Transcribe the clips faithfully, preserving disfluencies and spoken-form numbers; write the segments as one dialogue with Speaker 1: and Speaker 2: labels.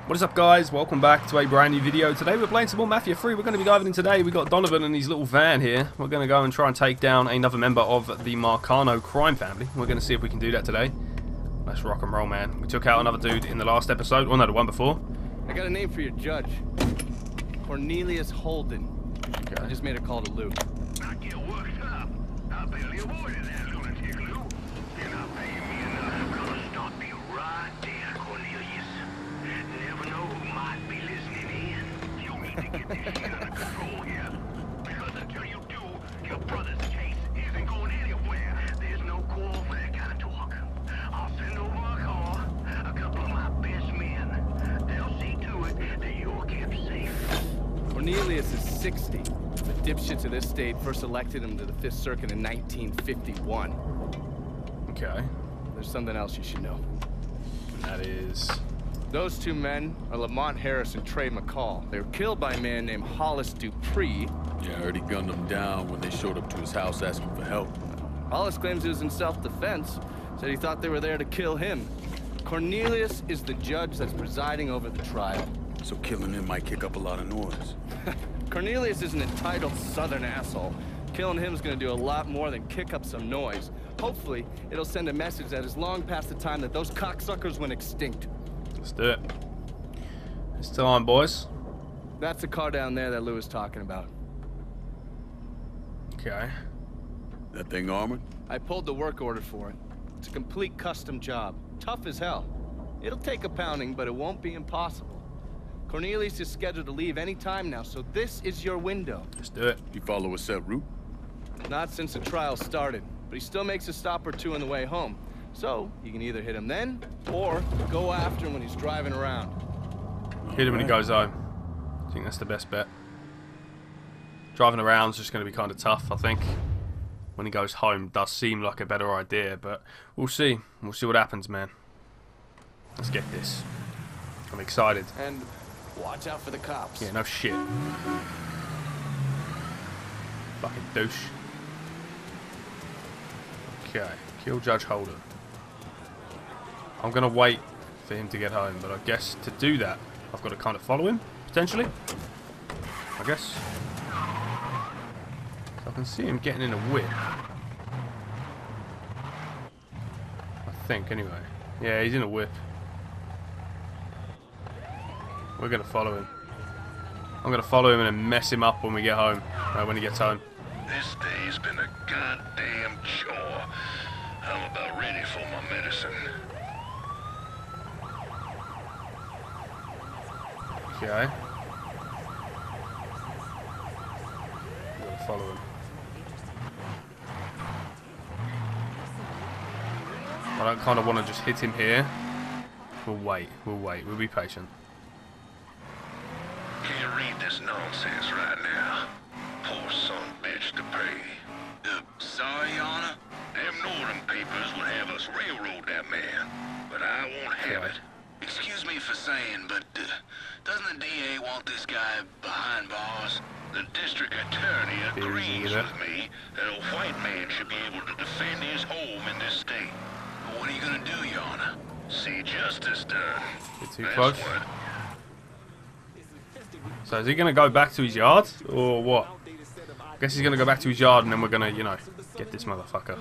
Speaker 1: What is up, guys? Welcome back to a brand new video. Today we're playing some more Mafia three. We're going to be diving in today. We've got Donovan and his little van here. We're going to go and try and take down another member of the Marcano crime family. We're going to see if we can do that today. Let's rock and roll, man. We took out another dude in the last episode. Well, no, the one before.
Speaker 2: I got a name for your judge. Cornelius Holden.
Speaker 1: Okay.
Speaker 2: I just made a call to Lou.
Speaker 3: Not get worked up. I barely avoided that lunatic, Lou. You're not paying me enough. I'm gonna stop you right there, Cornelius. Never know who might be listening in. You need to get this shit under control here. Because until you do, your brother's case isn't going anywhere. There's no call for that kind of talk. I'll send over a car, a couple of my best men. They'll see to it that you're kept safe.
Speaker 2: Cornelius is sixty. The dipshits of this state first elected him to the Fifth Circuit in nineteen fifty-one.
Speaker 1: Okay.
Speaker 2: There's something else you should know.
Speaker 1: That is...
Speaker 2: Those two men are Lamont Harris and Trey McCall. They were killed by a man named Hollis Dupree.
Speaker 4: Yeah, I heard he gunned them down when they showed up to his house asking for help.
Speaker 2: Hollis claims he was in self-defense. Said he thought they were there to kill him. Cornelius is the judge that's presiding over the trial.
Speaker 4: So killing him might kick up a lot of noise.
Speaker 2: Cornelius is an entitled southern asshole. Killing him is going to do a lot more than kick up some noise. Hopefully, it'll send a message that is long past the time that those cocksuckers went extinct.
Speaker 1: Let's do it. It's time, boys.
Speaker 2: That's the car down there that Lou was talking about.
Speaker 1: Okay.
Speaker 4: That thing armored?
Speaker 2: I pulled the work order for it. It's a complete custom job. Tough as hell. It'll take a pounding, but it won't be impossible. Cornelius is scheduled to leave any time now, so this is your window.
Speaker 1: Let's do it.
Speaker 4: You follow a set route?
Speaker 2: Not since the trial started, but he still makes a stop or two on the way home. So, you can either hit him then, or go after him when he's driving around.
Speaker 1: Hit him when he goes home. I think that's the best bet. Driving around is just going to be kind of tough, I think. When he goes home does seem like a better idea, but we'll see. We'll see what happens, man. Let's get this. I'm excited.
Speaker 2: And watch out for the cops.
Speaker 1: Yeah, no shit. Fucking douche. Okay, kill Judge Holden. I'm gonna wait for him to get home, but I guess to do that, I've got to kind of follow him, potentially. I guess. So I can see him getting in a whip. I think, anyway. Yeah, he's in a whip. We're gonna follow him. I'm gonna follow him and then mess him up when we get home. Uh, when he gets home.
Speaker 3: This day's been a goddamn chore. I'm about ready for my medicine.
Speaker 1: Okay. I'm gonna follow him. I don't kind of want to just hit him here. We'll wait. We'll wait. We'll be patient.
Speaker 3: Can't read this nonsense right now. Poor son bitch to pay. Uh, sorry, Your Honor. Them northern papers would have us railroad that man, but I won't have it. Excuse me for saying, but uh, doesn't the D A want this guy behind bars? The district attorney agrees with me that a white man should be able to defend his home in this state. But what are you gonna do, Your Honor? See justice done.
Speaker 1: Bit too
Speaker 3: That's
Speaker 1: close.
Speaker 3: what.
Speaker 1: So is he going to go back to his yard? Or what? I guess he's going to go back to his yard and then we're going to, you know, get this motherfucker.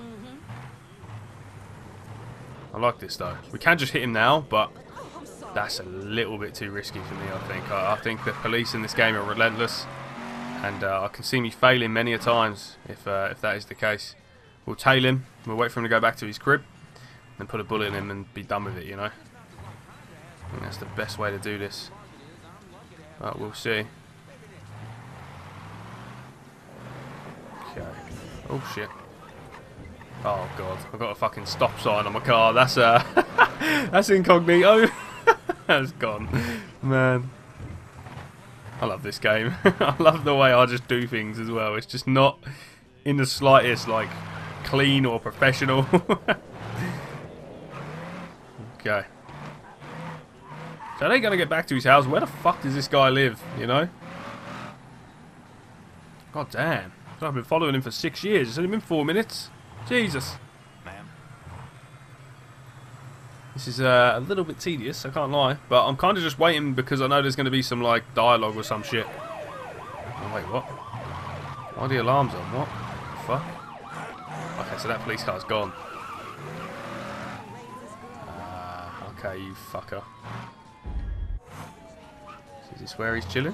Speaker 1: I like this though. We can just hit him now, but that's a little bit too risky for me, I think. I, I think the police in this game are relentless. And uh, I can see me failing many a times if, uh, if that is the case. We'll tail him. We'll wait for him to go back to his crib. And put a bullet in him and be done with it, you know. I think that's the best way to do this. But we'll see. Okay. Oh shit. Oh god. I've got a fucking stop sign on my car. That's uh that's incognito. That's gone. Man. I love this game. I love the way I just do things as well. It's just not in the slightest like clean or professional. Okay. So are they going to get back to his house? Where the fuck does this guy live, you know? God damn. I've been following him for six years. It's only been four minutes. Jesus.
Speaker 5: Ma'am.
Speaker 1: This is uh, a little bit tedious, I can't lie. But I'm kind of just waiting because I know there's going to be some like dialogue or some shit. Oh, wait, what? Why are the alarms on? What? Fuck? Okay, so that police car's gone. Uh, okay, you fucker. Is this where he's chilling?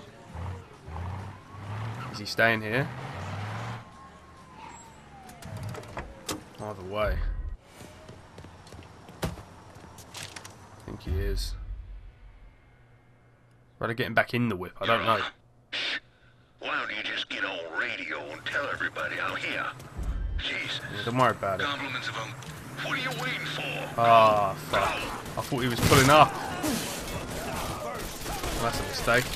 Speaker 1: Is he staying here? Either way. I think he is. Rather get him back in the whip, I don't know.
Speaker 3: Why don't you just get on radio and tell everybody I'm here? Jesus.
Speaker 1: Yeah, don't worry about it.
Speaker 3: Compliments of him. What are you waiting for?
Speaker 1: Ah, oh, fuck. I thought he was pulling up. Well, that's a mistake.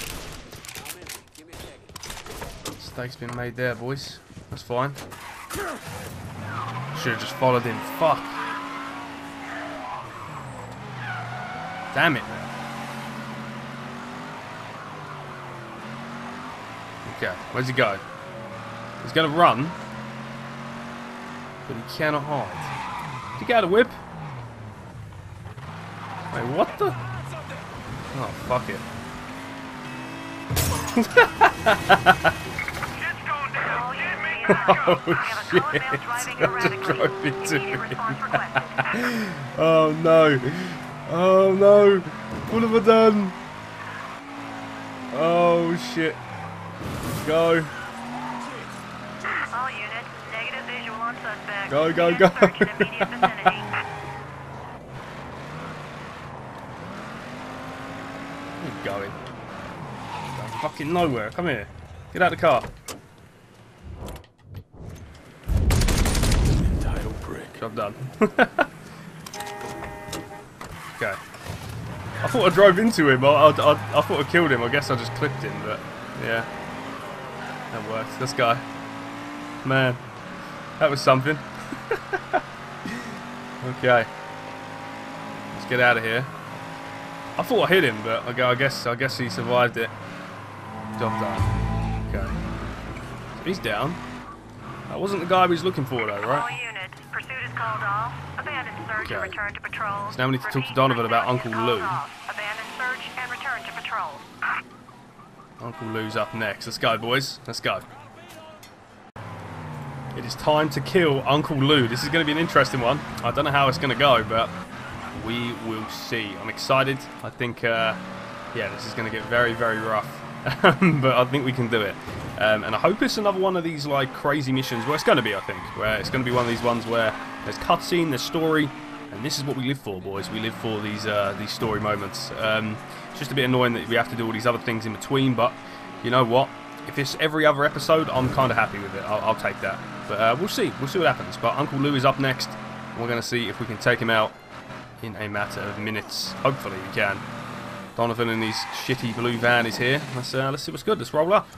Speaker 1: Mistake's been made there, boys. That's fine. Should have just followed him. Fuck. Damn it. Okay, where's he go? He's gonna run, but he cannot hide. Did he get out of whip? Wait, what the? Oh, fuck it. Oh shit! I just drove into him. Oh no! Oh no! What have I done? Oh shit! Go!
Speaker 5: All units, negative visual on suspect.
Speaker 1: Go, go, go! Where are you going? Going fucking nowhere. Come here. Get out of the car.
Speaker 4: Entitled prick.
Speaker 1: Job done. Okay. I thought I drove into him. I, I, I, I thought I killed him. I guess I just clipped him, but yeah. That worked. Let's go. Man. That was something. Okay. Let's get out of here. I thought I hit him, but I guess I guess he survived it. Job done. Okay. So he's down. That wasn't the guy we was looking for though, right?
Speaker 5: All units, pursuit is called off. Abandon search
Speaker 1: Okay.
Speaker 5: and return to patrol.
Speaker 1: So now we need to talk to Donovan about Uncle Lou.
Speaker 5: Abandon search and return to patrol.
Speaker 1: Uncle Lou's up next. Let's go, boys. Let's go. It is time to kill Uncle Lou. This is going to be an interesting one. I don't know how it's going to go, but we will see. I'm excited. I think, uh, yeah, this is going to get very, very rough. But I think we can do it. Um, and I hope it's another one of these, like, crazy missions. Well, it's going to be, I think. Where it's going to be one of these ones where there's cutscene, there's story, and this is what we live for, boys. We live for these uh, these story moments. Um, it's just a bit annoying that we have to do all these other things in between, but you know what? If it's every other episode, I'm kind of happy with it. I'll, I'll take that. But uh, we'll see. We'll see what happens. But Uncle Lou is up next. And we're going to see if we can take him out in a matter of minutes. Hopefully we can. Donovan in his shitty blue van is here. Let's, uh, let's see what's good. Let's roll up.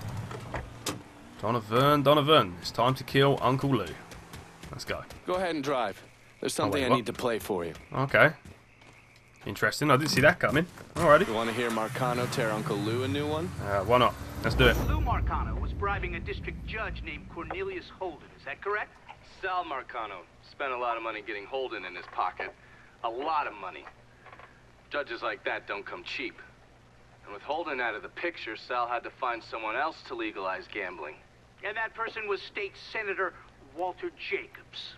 Speaker 1: Donovan, Donovan. It's time to kill Uncle Lou. Let's go.
Speaker 2: Go ahead and drive. There's something
Speaker 1: wait,
Speaker 2: I
Speaker 1: what?
Speaker 2: need to play for you.
Speaker 1: Okay. Interesting. I didn't see that coming. Alrighty.
Speaker 2: You want to hear Marcano tear Uncle Lou a new one?
Speaker 1: Uh, why not? Let's do it.
Speaker 6: Lou Marcano was bribing a district judge named Cornelius Holden. Is that correct?
Speaker 2: Sal Marcano spent a lot of money getting Holden in his pocket. A lot of money. Judges like that don't come cheap. And with Holden out of the picture, Sal had to find someone else to legalize gambling.
Speaker 6: And that person was State Senator Walter Jacobs.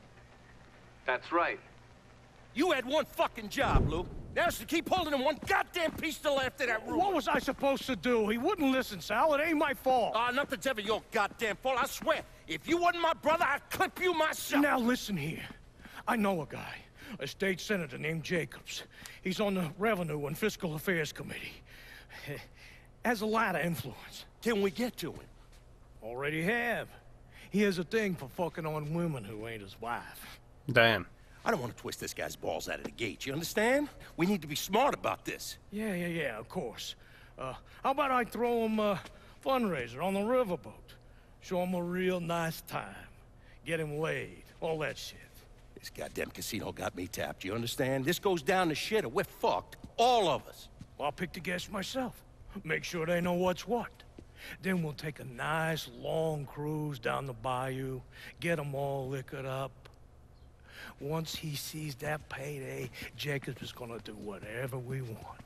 Speaker 2: That's right.
Speaker 7: You had one fucking job, Lou. That's to keep holding him one goddamn piece to left of that room.
Speaker 8: What was I supposed to do? He wouldn't listen, Sal. It ain't my fault.
Speaker 7: Ah, uh, nothing's ever your goddamn fault, I swear. If you wasn't my brother, I'd clip you myself.
Speaker 8: Now listen here. I know a guy, a state senator named Jacobs. He's on the Revenue and Fiscal Affairs Committee. Has a lot of influence.
Speaker 7: Can we get to him?
Speaker 8: Already have. He has a thing for fucking on women who ain't his wife.
Speaker 1: Damn.
Speaker 7: I don't want to twist this guy's balls out of the gate, you understand? We need to be smart about this.
Speaker 8: Yeah, yeah, yeah, of course. Uh, how about I throw him a fundraiser on the riverboat? Show him a real nice time. Get him laid. All that shit.
Speaker 7: This goddamn casino got me tapped, you understand? This goes down the shitter. We're fucked. All of us.
Speaker 8: Well, I'll pick the guests myself. Make sure they know what's what. Then we'll take a nice long cruise down the bayou, get them all liquored up. Once he sees that payday, Jacobs is gonna do whatever we want.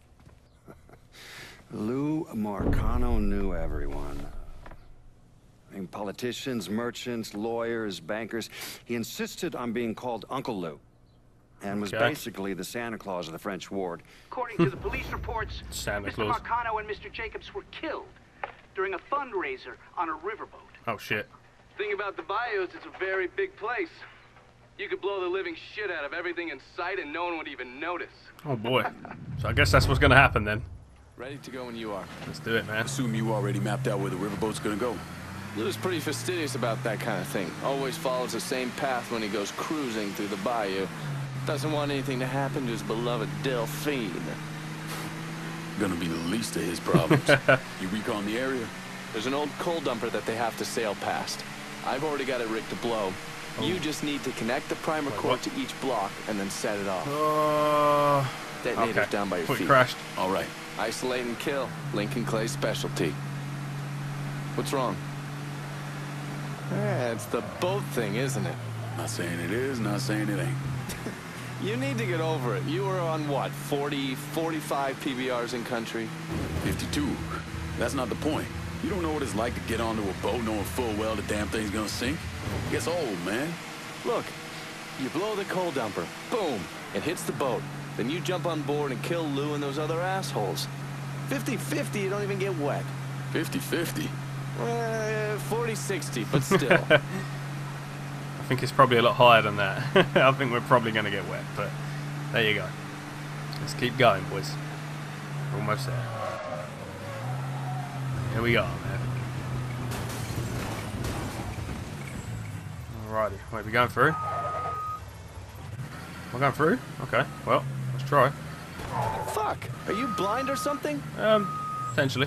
Speaker 9: Lou Marcano knew everyone. I mean, politicians, merchants, lawyers, bankers. He insisted on being called Uncle Lou, and was
Speaker 1: Okay.
Speaker 9: basically the Santa Claus of the French ward.
Speaker 6: According to the police reports,
Speaker 1: Santa
Speaker 6: Mister
Speaker 1: Claus.
Speaker 6: Marcano and Mister Jacobs were killed during a fundraiser on a riverboat.
Speaker 1: Oh shit.
Speaker 2: Thing about the bayous, it's a very big place. You could blow the living shit out of everything in sight and no one would even notice.
Speaker 1: Oh boy. So I guess that's what's gonna happen then.
Speaker 10: Ready to go when you are.
Speaker 1: Let's do it, man.
Speaker 4: Assume you already mapped out where the riverboat's gonna go.
Speaker 10: Lou's pretty fastidious about that kind of thing. Always follows the same path when he goes cruising through the bayou. Doesn't want anything to happen to his beloved Delphine.
Speaker 4: Gonna be the least of his problems. You recon the area?
Speaker 10: There's an old coal dumper that they have to sail past. I've already got it rigged to blow.
Speaker 1: Oh.
Speaker 10: You just need to connect the primer
Speaker 1: Wait,
Speaker 10: cord
Speaker 1: what?
Speaker 10: to each block and then set it off.
Speaker 1: Uh,
Speaker 10: Detonators
Speaker 1: okay.
Speaker 10: down by your
Speaker 1: Thought you
Speaker 10: feet.
Speaker 1: crashed.
Speaker 4: All right.
Speaker 10: Isolate and kill. Lincoln Clay's specialty. What's wrong? Yeah, it's the boat thing, isn't it?
Speaker 4: Not saying it is, not saying it ain't.
Speaker 10: You need to get over it. You were on what, forty, forty-five P B Rs in country?
Speaker 4: fifty-two. That's not the point. You don't know what it's like to get onto a boat knowing full well the damn thing's gonna sink. It gets old, man.
Speaker 10: Look, you blow the coal dumper. Boom! It hits the boat. Then you jump on board and kill Lou and those other assholes. fifty fifty, you don't even get wet.
Speaker 4: fifty fifty.
Speaker 10: Uh, forty sixty, but still.
Speaker 1: I think it's probably a lot higher than that. I think we're probably going to get wet, but there you go. Let's keep going, boys. We're almost there. Here we go, man. Alrighty, wait, we going through? We're going through? Okay, well, let's try.
Speaker 10: Fuck! Are you blind or something?
Speaker 1: Um, potentially.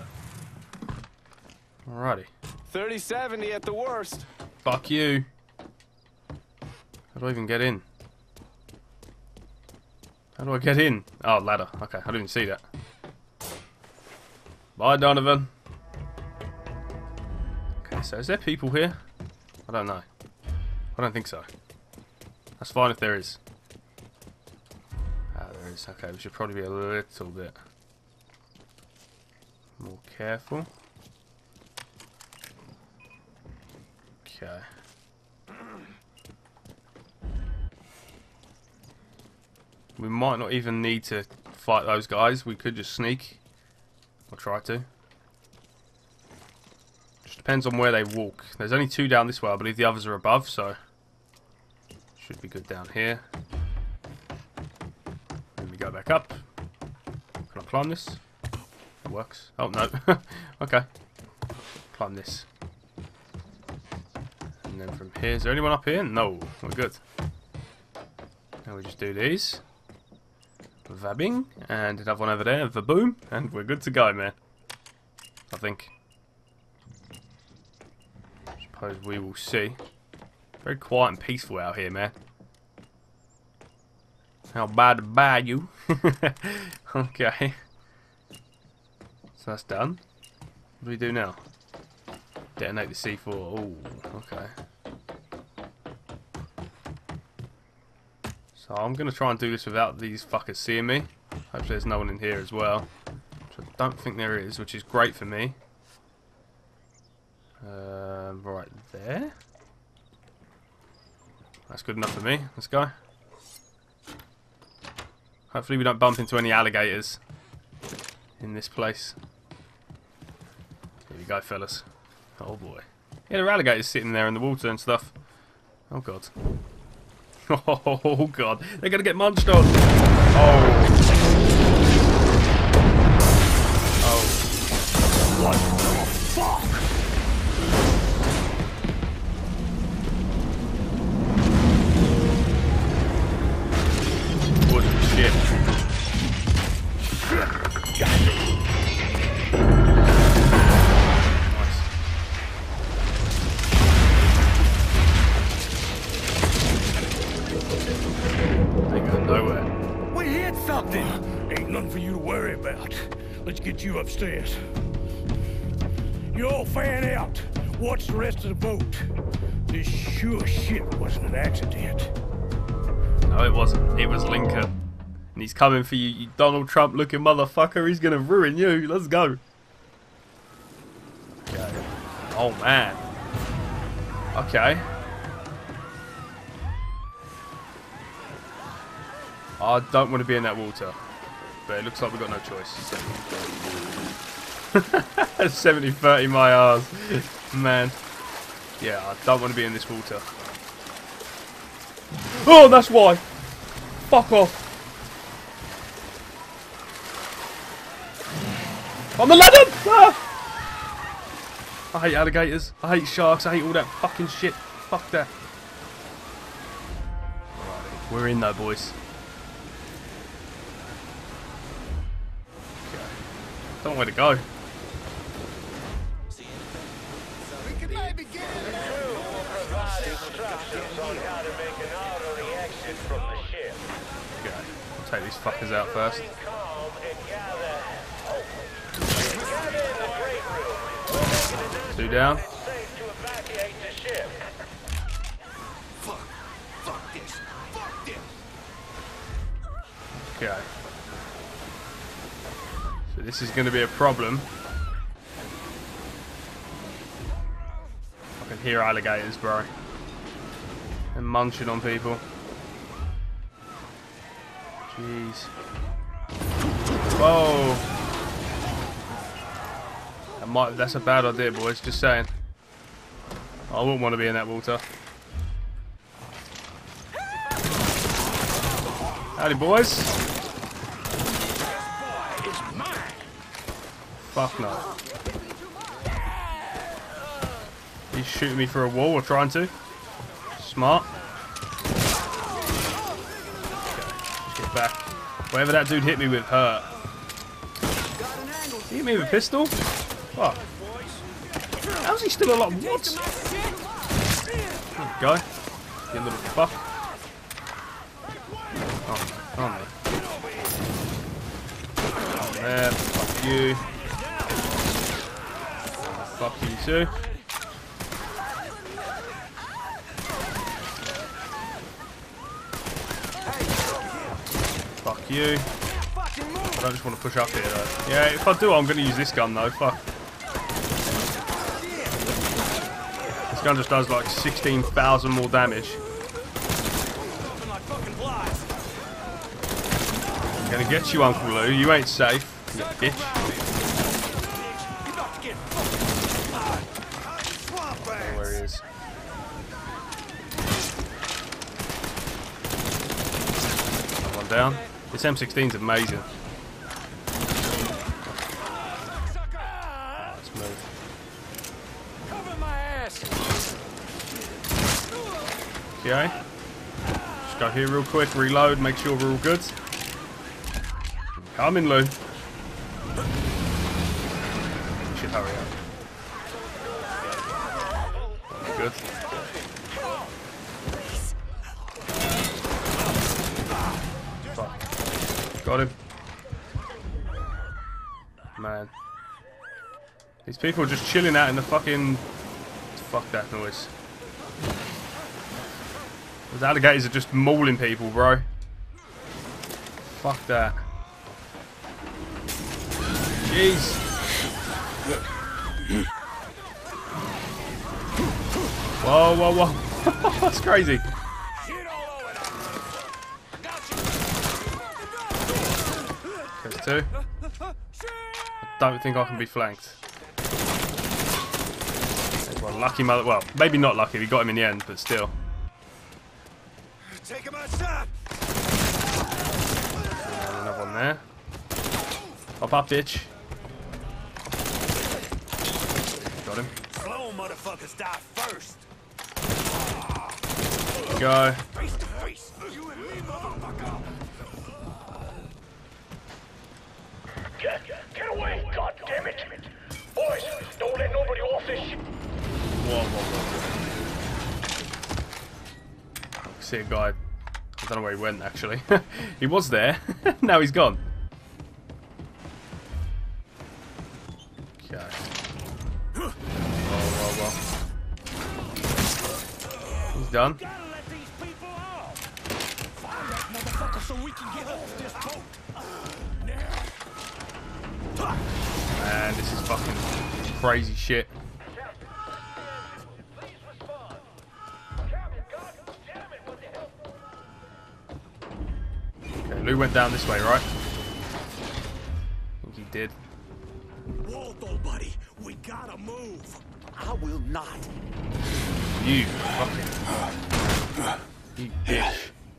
Speaker 1: Alrighty.
Speaker 10: thirty seventy at the worst.
Speaker 1: Fuck you. How do I even get in? How do I get in? Oh, ladder. Okay, I didn't see that. Bye, Donovan. Okay, so is there people here? I don't know. I don't think so. That's fine if there is. Ah, there is. Okay, we should probably be a little bit more careful. Okay. We might not even need to fight those guys. We could just sneak. Or try to. Just depends on where they walk. There's only two down this way. I believe the others are above, so should be good down here. Then we go back up. Can I climb this? It works. Oh, no. Okay. Climb this. And then from here, is there anyone up here? No, we're good. Now we just do these. Vabbing, and another one over there, vaboom, and we're good to go, man. I think. Suppose we will see. Very quiet and peaceful out here, man. How bad to buy you? Okay. So that's done. What do we do now? Detonate the C four. Oh, okay. So I'm going to try and do this without these fuckers seeing me. Hopefully there's no one in here as well. Which I don't think there is, which is great for me. Um, right there. That's good enough for me. Let's go. Hopefully we don't bump into any alligators in this place. Here we go, fellas. Oh boy. Yeah, there are alligators sitting there in the water and stuff. Oh god. Oh god, they're gonna get munched on. Oh. Oh. What the fuck? What the shit?
Speaker 8: We hit something! Ain't nothing for you to worry about. Let's get you upstairs. You all fan out. Watch the rest of the boat. This sure shit wasn't an accident.
Speaker 1: No, it wasn't. It was Lincoln. And he's coming for you, you Donald Trump looking motherfucker. He's gonna ruin you. Let's go. Okay. Oh, man. Okay. I don't want to be in that water. But it looks like we've got no choice. seventy thirty my ass. Man. Yeah, I don't want to be in this water. Oh, that's why. Fuck off. On the ladder! Ah! I hate alligators. I hate sharks. I hate all that fucking shit. Fuck that. Right, we're in though, boys. Okay. Don't know where to go.
Speaker 3: We can maybe get it. Provide instructions on how to make an orderly exit from the ship.
Speaker 1: Okay. I'll take these fuckers out first. Two down.
Speaker 3: Fuck. Fuck this. Fuck this.
Speaker 1: Okay. So this is going to be a problem. I can hear alligators, bro. They're munching on people. Jeez. Whoa. That might, that's a bad idea, boys. Just saying. I wouldn't want to be in that water. Howdy, boys. Fuck no. He's shooting me through a wall, or trying to. Smart. Okay, get back. Whatever that dude hit me with hurt. He hit me with a pistol? Fuck. How's he still alive? What? There you go. You little fuck. Oh, oh no. Oh man, fuck you. Fuck you too. Fuck you. I don't just want to push up here though. Yeah, if I do, I'm going to use this gun though. Fuck. This gun just does like sixteen thousand more damage. I'm going to get you, Uncle Lou. You ain't safe, you bitch. Oh, where he is. One down. This M sixteen's amazing. Let's move. Okay. Just go here real quick, reload, make sure we're all good. Come in, Lou. You should hurry up. Good. Fuck. Got him. Man. These people are just chilling out in the fucking... Fuck that noise. Those alligators are just mauling people, bro. Fuck that. Jeez. Whoa, whoa, whoa. That's crazy. There's two. I don't think I can be flanked. There's one lucky mother. Well, maybe not lucky. We got him in the end, but still.
Speaker 3: Take him outside.
Speaker 1: Another one there. Pop up, bitch. Got him.
Speaker 3: Slow motherfuckers die first.
Speaker 1: Go.
Speaker 3: Face to face. You and me, motherfucker. Get, get away, god damn it. Boys, don't let nobody off this shit.
Speaker 1: Whoa, whoa, whoa. I can see a guy. I don't know where he went, actually. He was there. Now he's gone. Okay. Whoa, whoa, whoa. done. Man, this is fucking crazy shit. Okay, Lou went down this way, right? I think he did.
Speaker 7: Waldo, buddy, we gotta move. I will not.
Speaker 1: You fucking... You bitch.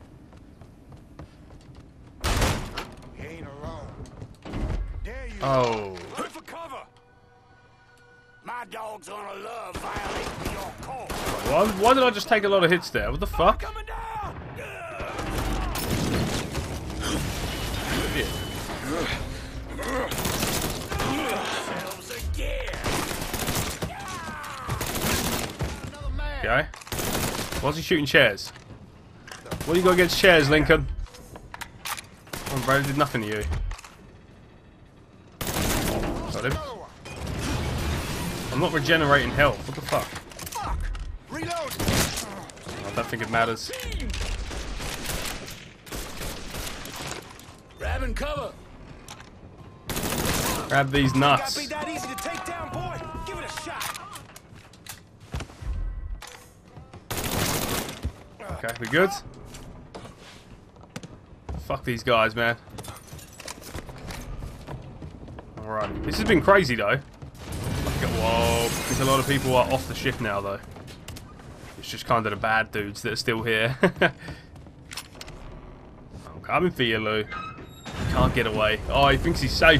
Speaker 7: He ain't alone. There you
Speaker 1: Oh.
Speaker 7: Look for cover. My dog's gonna love violating your call.
Speaker 1: Why, why did I just take a lot of hits there? What the fuck?
Speaker 7: Coming down.
Speaker 1: Shit.
Speaker 7: Selves again.
Speaker 1: Okay. Why's he shooting chairs? What do you got against chairs, Lincoln? Oh, bro, did nothing to you. Got him. I'm not regenerating health. What the fuck?
Speaker 7: Fuck. Reload.
Speaker 1: I don't think it matters.
Speaker 10: Grabbing cover.
Speaker 1: Grab these nuts.
Speaker 7: Gotta be that easy to take down, boy. Give it a shot.
Speaker 1: Okay, we good? Fuck these guys, man. Alright. This has been crazy, though. Whoa. I think a lot of people are off the ship now, though. It's just kind of the bad dudes that are still here. I'm coming for you, Lou. Can't get away. Oh, he thinks he's safe.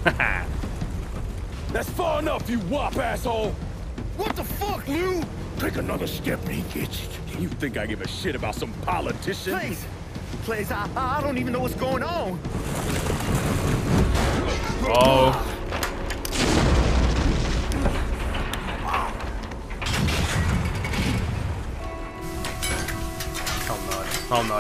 Speaker 7: That's far enough, you wop asshole. What the fuck, Lou? Take another step and he gets it.
Speaker 11: You think I give a shit about some politician?
Speaker 12: Please, please, I, I don't even know what's going on.
Speaker 1: Oh. Oh no. Oh no.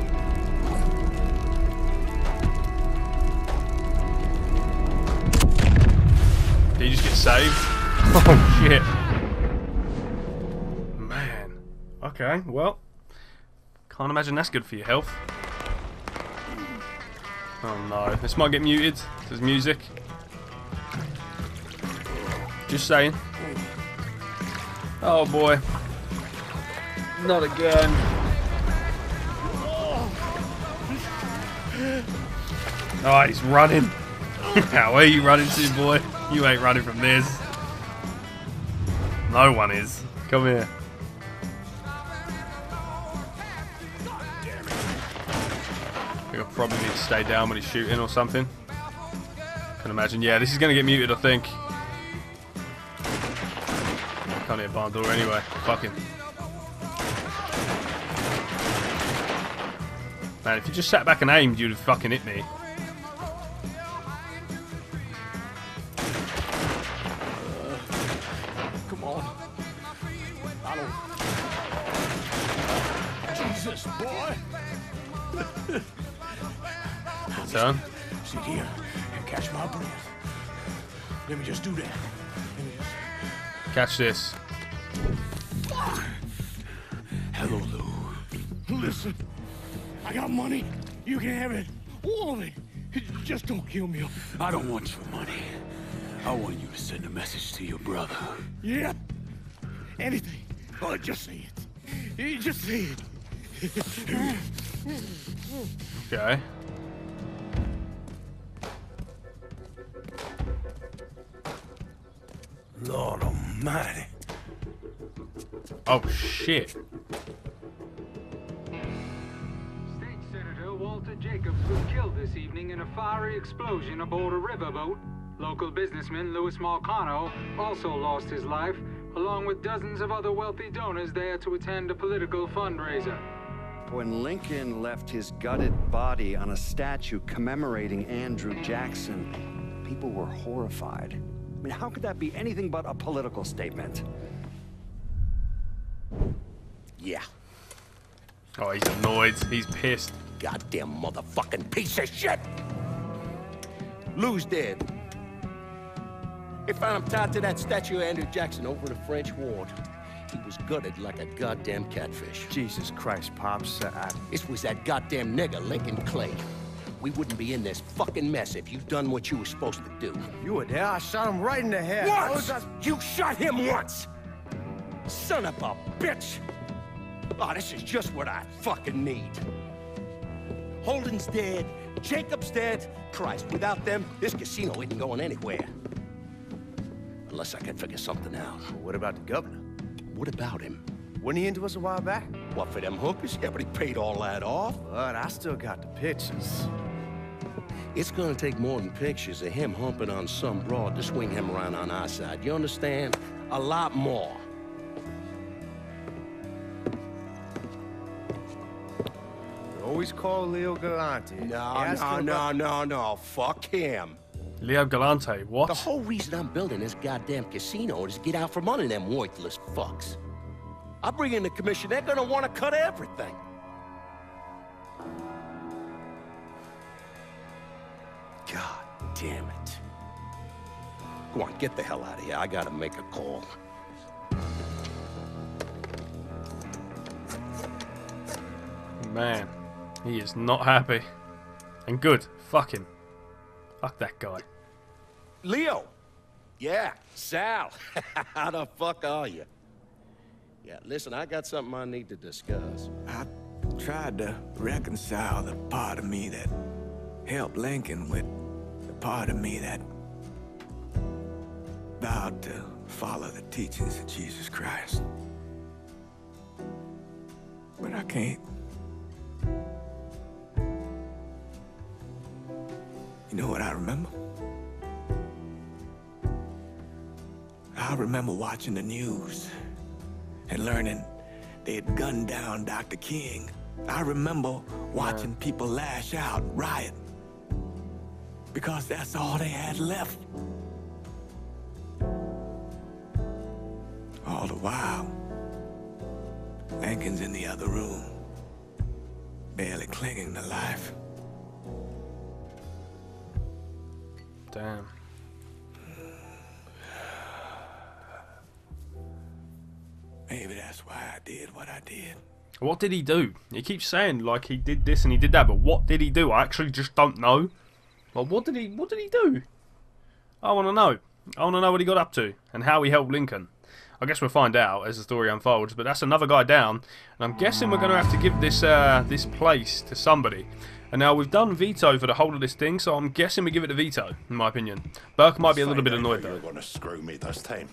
Speaker 1: Did you just get saved? Oh shit. Man. Okay, well. Can't imagine that's good for your health. Oh no. This might get muted. There's music. Just saying. Oh boy. Not again. Oh, he's running. How are you running to, boy? You ain't running from this. No one is. Come here. I think I probably need to stay down when he's shooting or something. Can imagine. Yeah, this is going to get muted, I think. Can't hit a barn door anyway. Fuck him. Man, if you just sat back and aimed, you'd have fucking hit me.
Speaker 7: Come on. I don't... Jesus, boy.
Speaker 1: Son?
Speaker 7: Sit here and catch my breath. Let me just do that. Let me just...
Speaker 1: Catch this.
Speaker 7: Hello, Lou. Listen, I got money. You can have it. All of it. Just don't kill me.
Speaker 11: I don't want your money. I want you to send a message to your brother.
Speaker 7: Yeah. Anything. Oh, just say it. You just say it.
Speaker 1: Okay.
Speaker 7: Lord Almighty.
Speaker 1: Oh shit.
Speaker 13: State Senator Walter Jacobs was killed this evening in a fiery explosion aboard a riverboat. Local businessman Louis Marcano also lost his life, along with dozens of other wealthy donors there to attend a political fundraiser.
Speaker 9: When Lincoln left his gutted body on a statue commemorating Andrew Jackson, people were horrified. I mean, how could that be anything but a political statement?
Speaker 7: Yeah.
Speaker 1: Oh, he's annoyed. He's pissed.
Speaker 7: Goddamn motherfucking piece of shit. Lou's dead. They found him tied to that statue of Andrew Jackson over in the French Ward.
Speaker 14: he was gutted like a goddamn catfish.
Speaker 12: Jesus Christ, Pops. Uh, I...
Speaker 14: This was that goddamn nigger, Lincoln Clay. We wouldn't be in this fucking mess if you'd done what you were supposed to do.
Speaker 12: You were there? I shot him right in the head.
Speaker 14: Once!
Speaker 12: Just...
Speaker 14: You shot him once! Son of a bitch! Oh, this is just what I fucking need. Holden's dead. Jacob's dead. Christ, without them, this casino isn't going anywhere. Unless I can figure something out.
Speaker 12: Well, what about the governor?
Speaker 14: What about him?
Speaker 12: Wasn't he into us a while back?
Speaker 14: What, for them hookers? Yeah, but he paid all that off.
Speaker 12: But I still got the pictures.
Speaker 14: It's gonna take more than pictures of him humping on some broad to swing him around on our side. You understand? A lot more.
Speaker 12: You always call Leo Galante.
Speaker 14: No,
Speaker 12: Ask
Speaker 14: no,
Speaker 12: him
Speaker 14: no,
Speaker 12: about-
Speaker 14: no, no. Fuck him.
Speaker 1: Leo Galante, what?
Speaker 14: The whole reason I'm building this goddamn casino is to get out from under them worthless fucks. I bring in the commission, they're gonna want to cut everything. God damn it. Go on, get the hell out of here. I gotta make a call.
Speaker 1: Man, he is not happy. And good. Fuck him. Fuck that guy.
Speaker 14: Leo! Yeah, Sal. How the fuck are you? Yeah, listen, I got something I need to discuss.
Speaker 11: I tried to reconcile the part of me that helped Lincoln with the part of me that vowed to follow the teachings of Jesus Christ. But I can't. You know what I remember? I remember watching the news and learning they had gunned down Doctor King. I remember watching people lash out, riot, because that's all they had left. All the while, Lincoln's in the other room, barely clinging to life.
Speaker 1: Damn.
Speaker 11: Maybe that's why I did what I did.
Speaker 1: What did he do? He keeps saying like he did this and he did that, but what did he do? I actually just don't know. Like, what did he? What did he do? I want to know. I want to know what he got up to and how he helped Lincoln. I guess we'll find out as the story unfolds. But that's another guy down, and I'm guessing we're going to have to give this uh, this place to somebody. And now we've done veto for the whole of this thing, so I'm guessing we give it to veto, in my opinion. Burke might be a little bit annoyed though.
Speaker 3: You're going to screw me this time.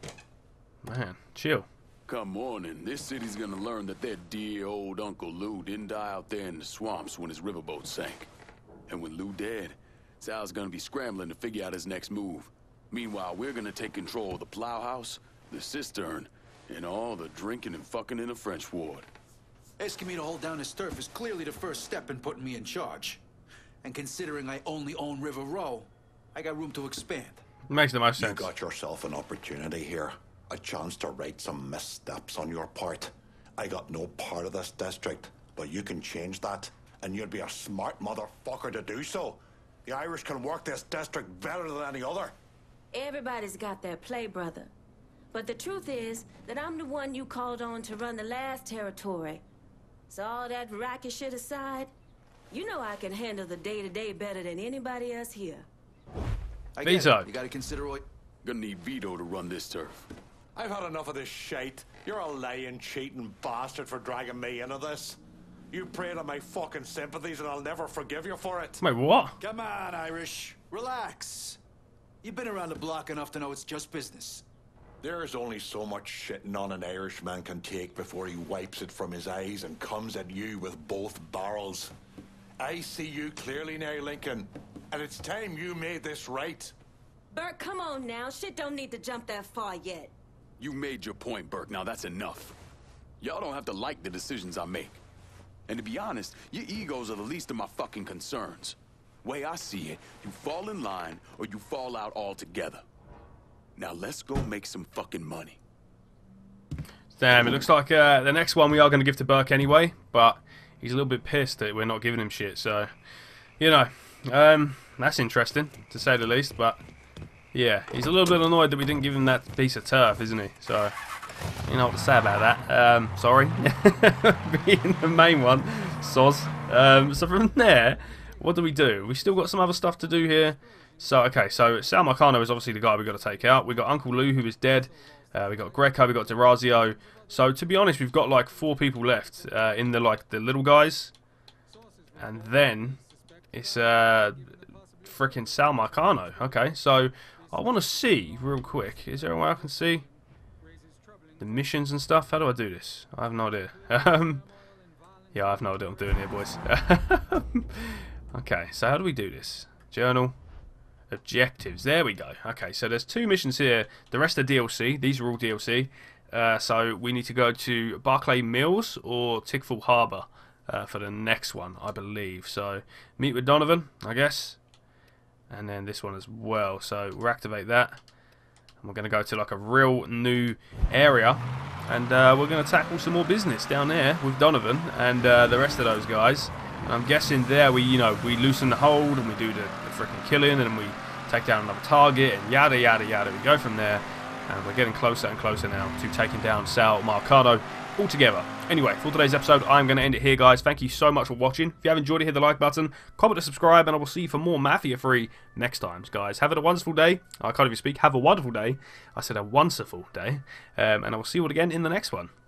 Speaker 1: Man, chill.
Speaker 4: Come morning, this city's gonna learn that their dear old Uncle Lou didn't die out there in the swamps when his riverboat sank. And when Lou dead, Sal's gonna be scrambling to figure out his next move. Meanwhile, we're gonna take control of the plowhouse, the cistern, and all the drinking and fucking in the French ward.
Speaker 15: Asking me to hold down his turf is clearly the first step in putting me in charge. And considering I only own River Row, I got room to expand.
Speaker 1: Makes the most sense.
Speaker 3: You got yourself an opportunity here. A chance to right some missteps on your part. I got no part of this district, but you can change that, and you'd be a smart motherfucker to do so. The Irish can work this district better than any other.
Speaker 16: Everybody's got their play, brother. But the truth is that I'm the one you called on to run the last territory. So all that racket shit aside, you know I can handle the day-to-day better than anybody else here.
Speaker 15: I
Speaker 1: get Vito.
Speaker 15: it. You gotta consider what...
Speaker 4: Gonna need Vito to run this turf.
Speaker 3: I've had enough of this shite. You're a lying, cheating bastard for dragging me into this. You preyed on my fucking sympathies and I'll never forgive you for it.
Speaker 1: Wait, what?
Speaker 15: Come on, Irish. Relax. You've been around the block enough to know it's just business.
Speaker 3: There's only so much shitting on an Irishman can take before he wipes it from his eyes and comes at you with both barrels. I see you clearly now, Lincoln, and it's time you made this right.
Speaker 16: Bert, come on now. Shit don't need to jump that far yet.
Speaker 4: You made your point, Burke. Now that's enough. Y'all don't have to like the decisions I make. And to be honest, your egos are the least of my fucking concerns. Way I see it, you fall in line or you fall out altogether. Now let's go make some fucking money.
Speaker 1: Damn, it looks like uh, the next one we are going to give to Burke anyway, but he's a little bit pissed that we're not giving him shit, so, you know, um, that's interesting, to say the least, but, yeah, he's a little bit annoyed that we didn't give him that piece of turf, isn't he? So, You know what to say about that. Um, sorry. Being the main one. Soz. Um, so from there, what do we do? We still got some other stuff to do here. So, okay, so Sal Marcano is obviously the guy we've got to take out. We've got Uncle Lou, who is dead. Uh, we've got Greco, we've got DeRazio. So, to be honest, we've got like four people left uh, in the, like, the little guys. And then it's uh, freaking Sal Marcano. Okay, so I want to see real quick. Is there a way I can see the missions and stuff? How do I do this? I have no idea. Um, yeah, I have no idea what I'm doing here, boys. Okay, so how do we do this? Journal. Objectives. There we go. Okay, so there's two missions here. The rest are D L C. These are all D L C. Uh, so we need to go to Barclay Mills or Tickful Harbour uh, for the next one, I believe. So meet with Donovan, I guess. And then this one as well. So we'll activate that. And we're going to go to like a real new area. And uh, we're going to tackle some more business down there with Donovan and uh, the rest of those guys. And I'm guessing there we, you know, we loosen the hold and we do the, the freaking killing and we take down another target and yada yada yada. We go from there and we're getting closer and closer now to taking down Sal Marcano altogether. Anyway, for today's episode, I'm going to end it here, guys. Thank you so much for watching. If you have enjoyed it, hit the like button, comment and subscribe, and I will see you for more Mafia free next time, guys. Have a wonderful day. I can't even speak. Have a wonderful day. I said a wonderful day. Um, and I will see you all again in the next one.